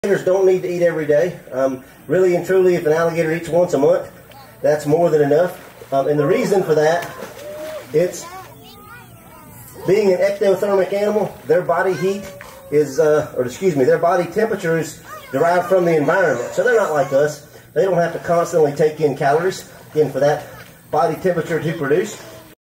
Alligators don't need to eat every day. Really and truly, if an alligator eats once a month, that's more than enough. And the reason for that, it's being an ectothermic animal, their body heat is, their body temperature is derived from the environment. So they're not like us. They don't have to constantly take in calories, again, for that body temperature to produce.